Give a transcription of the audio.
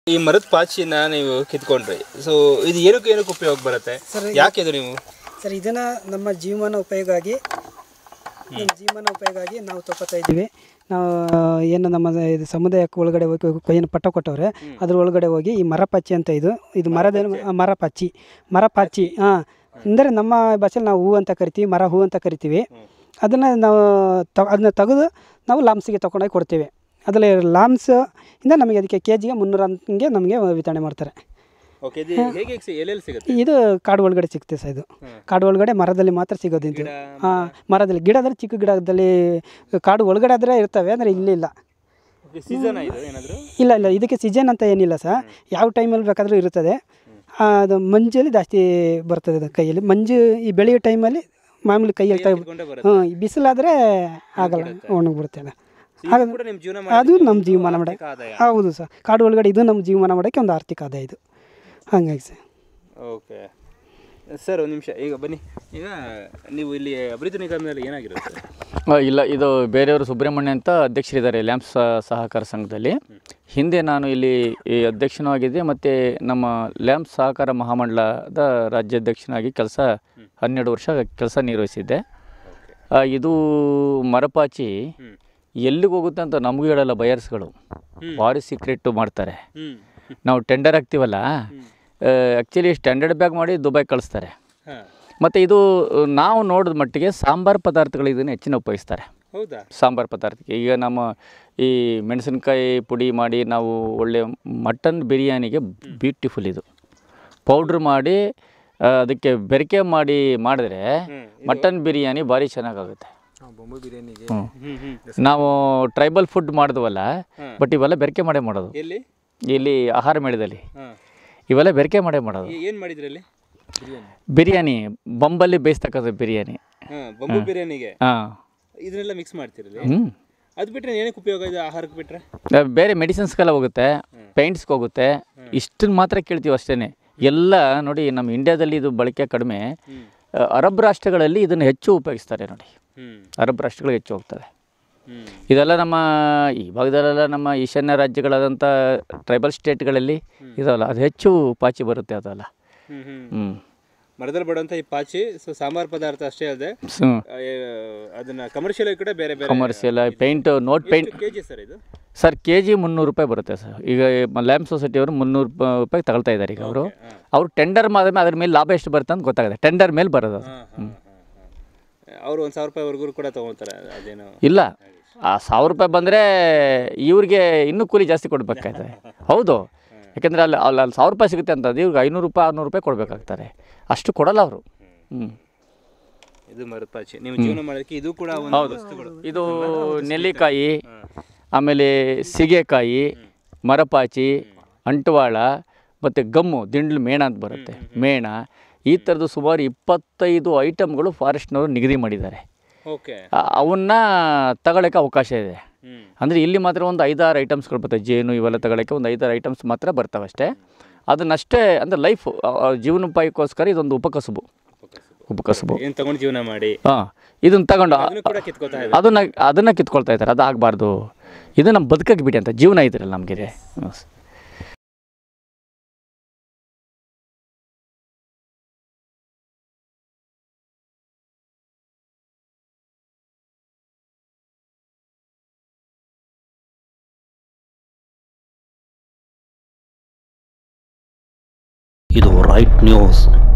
ಈ ಮರದ ಪಾಚಿನ ನೀವು ಕಿತ್ಕೊಂಡ್ರಿ, ಸೊ ಇದು ಏನಕ್ಕೆ ಉಪಯೋಗ ಬರುತ್ತೆ ಸರ್? ಯಾಕೆ ಇದು ನೀವು ಸರ್ ಇದನ್ನು ನಮ್ಮ ಜೀವಮಾನ ಉಪಯೋಗವಾಗಿ ನಾವು ತಗೋತಾ ಇದ್ದೀವಿ. ನಾವು ಏನು ನಮ್ಮ ಇದು ಸಮುದಾಯಕ್ಕೆ ಒಳಗಡೆ ಹೋಗಿ ಏನು ಪಟ್ಟ ಕೊಟ್ಟವ್ರೆ ಅದ್ರ ಒಳಗಡೆ ಹೋಗಿ ಈ ಮರಪಾಚಿ ಅಂತ ಇದು ಮರಪಾಚಿ ಅಂದರೆ ನಮ್ಮ ಭಾಷೆಯಲ್ಲಿ ನಾವು ಹೂ ಅಂತ ಕರಿತೀವಿ, ಮರ ಹೂ ಅಂತ ಕರಿತೀವಿ. ಅದನ್ನು ನಾವು ಅದನ್ನ ತೆಗೆದು ನಾವು ಲಾಮ್ಸಿಗೆ ತೊಗೊಂಡೋಗಿ ಕೊಡ್ತೀವಿ. ಅದರಲ್ಲಿ ಲಾಮ್ಸ್ ಇಂದ ನಮಗೆ ಅದಕ್ಕೆ ಕೆಜಿಗೆ 300 ಹಂಗೆ ನಮಗೆ ವಿತರಣೆ ಮಾಡ್ತಾರೆ. ಇದು ಕಾಡು ಒಳಗಡೆ ಸಿಗುತ್ತೆ ಸರ್. ಇದು ಕಾಡು ಒಳಗಡೆ ಮರದಲ್ಲಿ ಮಾತ್ರ ಸಿಗೋದು. ಇದು ಮರದಲ್ಲಿ, ಗಿಡದಲ್ಲಿ, ಚಿಕ್ಕ ಗಿಡದಲ್ಲಿ ಕಾಡು ಒಳಗಡೆ ಆದರೆ ಇರ್ತವೆ, ಅಂದರೆ ಇಲ್ಲ. ಇಲ್ಲ ಇದಕ್ಕೆ ಸೀಸನ್ ಅಂತ ಏನಿಲ್ಲ ಸರ್. ಯಾವ ಟೈಮಲ್ಲಿ ಬೇಕಾದರೂ ಇರುತ್ತದೆ. ಅದು ಮಂಜಲ್ಲಿ ಜಾಸ್ತಿ ಬರ್ತದೆ. ಅದು ಕೈಯಲ್ಲಿ ಮಂಜು ಈ ಬೆಳೆಯೋ ಟೈಮಲ್ಲಿ ಮಾಮೂಲಿ ಕೈಯಲ್ಲಿ ಬಿಸಿಲಾದರೆ ಆಗಲ್ಲ, ಒಣಗಿಬಿಡುತ್ತೆ. ಅದು ನಮ್ಮ ಜೀವಮಾನ ಮಾಡೋಕ್ಕೆ, ಹೌದು ಸರ್. ಕಾಡು ಒಳಗಡೆ ಇದು ನಮ್ಮ ಜೀವಮಾನ ಮಾಡೋಕ್ಕೆ ಒಂದು ಆರ್ಥಿಕ ಆದಾಯ ಇದು. ಹಾಗಾಗಿ ಸರ್. ಓಕೆ ಸರ್, ಒಂದು ನಿಮಿಷ, ಈಗ ಬನ್ನಿ. ಈಗ ನೀವು ಇಲ್ಲಿ ಅಭಿವೃದ್ಧಿ ನಿಗಮದಲ್ಲಿ ಏನಾಗಿರುತ್ತೆ? ಇಲ್ಲ, ಇದು ಬೇರೆಯವರು ಸುಬ್ರಹ್ಮಣ್ಯ ಅಂತ ಅಧ್ಯಕ್ಷರಿದ್ದಾರೆ ಲ್ಯಾಂಪ್ಸ್ ಸಹಕಾರ ಸಂಘದಲ್ಲಿ. ಹಿಂದೆ ನಾನು ಇಲ್ಲಿ ಈ ಅಧ್ಯಕ್ಷನೂ ಆಗಿದ್ದೆ, ಮತ್ತು ನಮ್ಮ ಲ್ಯಾಂಪ್ಸ್ ಸಹಕಾರ ಮಹಾಮಂಡಲದ ರಾಜ್ಯಾಧ್ಯಕ್ಷನಾಗಿ 12 ವರ್ಷ ಕೆಲಸ ನಿರ್ವಹಿಸಿದ್ದೆ. ಇದು ಮರಪಾಚಿ ಎಲ್ಲಿಗೆ ಹೋಗುತ್ತೆ ಅಂತ ನಮಗೂ ಹೇಳಲ್ಲ ಬಯರ್ಸ್ಗಳು, ಭಾರಿ ಸೀಕ್ರೆಟ್ಟು ಮಾಡ್ತಾರೆ. ನಾವು ಟೆಂಡರ್ ಹಾಕ್ತೀವಲ್ಲ, ಆ್ಯಕ್ಚುಲಿ ಸ್ಟ್ಯಾಂಡರ್ಡ್ ಬ್ಯಾಗ್ ಮಾಡಿ ದುಬೈ ಕಳಿಸ್ತಾರೆ. ಮತ್ತು ಇದು ನಾವು ನೋಡಿದ ಮಟ್ಟಿಗೆ ಸಾಂಬಾರು ಪದಾರ್ಥಗಳು ಇದನ್ನು ಹೆಚ್ಚಿನ ಉಪಯೋಗಿಸ್ತಾರೆ. ಹೌದಾ? ಸಾಂಬಾರು ಪದಾರ್ಥಕ್ಕೆ ಈಗ ನಮ್ಮ ಈ ಮೆಣಸಿನ್ಕಾಯಿ ಪುಡಿ ಮಾಡಿ ನಾವು ಒಳ್ಳೆ ಮಟನ್ ಬಿರಿಯಾನಿಗೆ ಬ್ಯೂಟಿಫುಲ್ ಇದು ಪೌಡ್ರ್ ಮಾಡಿ ಅದಕ್ಕೆ ಬೆರಕೆ ಮಾಡಿದರೆ ಮಟನ್ ಬಿರಿಯಾನಿ ಭಾರಿ ಚೆನ್ನಾಗಾಗುತ್ತೆ. ನಾವು ಟ್ರೈಬಲ್ ಫುಡ್ ಮಾಡಿದ್ವಲ್ಲ, ಬಟ್ ಇವೆಲ್ಲ ಬೆರಕೆ ಮಾಡೇ ಮಾಡೋದು. ಇಲ್ಲಿ ಆಹಾರ ಮೇಳದಲ್ಲಿ ಇವೆಲ್ಲ ಬೆರಕೆ ಮಾಡೇ ಮಾಡೋದು. ಏನು ಮಾಡಿದ್ರಿ ಅಲ್ಲಿ? ಬಿರಿಯಾನಿ ಬಂಬಲ್ಲಿ ಬೇಯಿಸ್ತಕ್ಕಂಥ ಬಿರಿಯಾನಿ. ಬಿರಿಯಾನಿಗೆ ಇದನ್ನೆಲ್ಲ ಮಿಕ್ಸ್ ಮಾಡ್ತಿರಲ್ಲ? ಅದು ಬಿಟ್ಟರೆ ಏನಕ್ಕೆ ಉಪಯೋಗ ಇದೆ ಆಹಾರಕ್ಕೆ ಬಿಟ್ಟರೆ? ಬೇರೆ ಮೆಡಿಸಿನ್ಸ್ಗೆಲ್ಲ ಹೋಗುತ್ತೆ, ಪೇಂಟ್ಸ್ಗೆ ಹೋಗುತ್ತೆ. ಇಷ್ಟನ್ನು ಮಾತ್ರ ಕೇಳ್ತೀವಿ ಅಷ್ಟೇ. ಎಲ್ಲ ನೋಡಿ, ನಮ್ಮ ಇಂಡಿಯಾದಲ್ಲಿ ಇದು ಬಳಕೆ ಕಡಿಮೆ. ಅರಬ್ ರಾಷ್ಟ್ರಗಳಲ್ಲಿ ಇದನ್ನು ಹೆಚ್ಚು ಉಪಯೋಗಿಸ್ತಾರೆ ನೋಡಿ. ಅರಬ್ ರಾಷ್ಟ್ರಗಳು ಹೆಚ್ಚು ಹೋಗ್ತವೆ. ಇದೆಲ್ಲ ನಮ್ಮ ಈ ಭಾಗದಲ್ಲೆಲ್ಲ ನಮ್ಮ ಈಶಾನ್ಯ ರಾಜ್ಯಗಳಾದಂಥ ಟ್ರೈಬಲ್ ಸ್ಟೇಟ್ಗಳಲ್ಲಿ ಇದಲ್ಲ, ಅದು ಹೆಚ್ಚು ಪಾಚಿ ಬರುತ್ತೆ. ಅದಲ್ಲ ಮರದಲ್ಲಿ ಬಡುವಂಥ ಈ ಪಾಚಿ ಸಾಂಬಾರು ಪದಾರ್ಥ ಅಷ್ಟೇ ಅಲ್ಲದೆ ಅದನ್ನು ಕಮರ್ಷಿಯಲ್ ಕೂಡ ಬೇರೆ commercial paint, not paint. KG sir ಇದು? ಸರ್ ಕೆಜಿ 300 ರೂಪಾಯಿ ಬರುತ್ತೆ ಸರ್. ಈಗ ಲ್ಯಾಂಪ್ ಸೊಸೈಟಿಯವರು 300 ರೂಪಾಯಿ ತಗೊಳ್ತಾ ಇದ್ದಾರೆ. ಈಗ ಅವರು ಟೆಂಡರ್ ಮಾಡಿದ್ಮೇಲೆ ಅದ್ರ ಮೇಲೆ ಲಾಭ ಎಷ್ಟು ಬರುತ್ತೆ ಅಂತ ಗೊತ್ತಾಗುತ್ತೆ. ಟೆಂಡರ್ ಮೇಲೆ ಬರೋದು ಅದು. ಅವರು 1000 ರೂಪಾಯಿವರೆಗೂ ಕೂಡ ತೊಗೊಳ್ತಾರೆ. ಅದೇನು ಇಲ್ಲ, ಆ 1000 ರೂಪಾಯಿ ಬಂದರೆ ಇವ್ರಿಗೆ ಇನ್ನೂ ಕೂಲಿ ಜಾಸ್ತಿ ಕೊಡಬೇಕಾಗ್ತದೆ. ಹೌದು, ಯಾಕೆಂದರೆ ಅಲ್ಲಿ 1000 ರೂಪಾಯಿ ಸಿಗುತ್ತೆ ಅಂತ ಇವ್ರಿಗೆ 500 ರೂಪಾಯಿ 600 ರೂಪಾಯಿ ಕೊಡಬೇಕಾಗ್ತಾರೆ. ಅಷ್ಟು ಕೊಡಲ್ಲ ಅವರು. ಇದು ಮರಪಾಚಿ ನೀವು ಜೀವನ ಮಾಡೋಕ್ಕೆ ಇದು ಕೂಡ ಹೌದು. ಇದು ನೆಲ್ಲಿಕಾಯಿ, ಆಮೇಲೆ ಸೀಗೆಕಾಯಿ, ಮರಪಾಚಿ, ಅಂಟುವಾಳ, ಮತ್ತು ಗಮ್ಮು, ದಿಂಡ್ಲು ಮೇಣ ಅಂತ ಬರುತ್ತೆ, ಮೇಣ. ಈ ಥರದ್ದು ಸುಮಾರು 25 ಐಟಮ್ಗಳು ಫಾರೆಸ್ಟ್ನವರು ನಿಗದಿ ಮಾಡಿದ್ದಾರೆ. ಅವನ್ನ ತಗೊಳ್ಳೋಕ್ಕೆ ಅವಕಾಶ ಇದೆ. ಅಂದರೆ ಇಲ್ಲಿ ಮಾತ್ರ ಒಂದು 5-6 ಐಟಮ್ಸ್ಗಳು ಬರ್ತವೆ. ಜೇನು ಇವೆಲ್ಲ ತಗೊಳ್ಳೋಕ್ಕೆ ಒಂದು 5-6 ಐಟಮ್ಸ್ ಮಾತ್ರ ಬರ್ತಾವೆ ಅಷ್ಟೇ. ಅದನ್ನಷ್ಟೇ, ಅಂದರೆ ಲೈಫ್ ಜೀವನೋಪಾಯಕ್ಕೋಸ್ಕರ ಇದೊಂದು ಉಪಕಸುಬು. ಏನು ತಗೊಂಡು ಜೀವನ ಮಾಡಿ ಇದನ್ನು ತಗೊಂಡು ಅದನ್ನು ಕಿತ್ಕೊಳ್ತಾ ಇದ್ದಾರೆ. ಅದು ಆಗಬಾರ್ದು, ಇದು ನಮ್ಮ ಬದುಕಕ್ಕೆ ಬಿಡಿ ಅಂತ ಜೀವನ ಇದ್ರಲ್ಲ ನಮಗಿದೆ. ಇದು ರೈಟ್ ನ್ಯೂಸ್.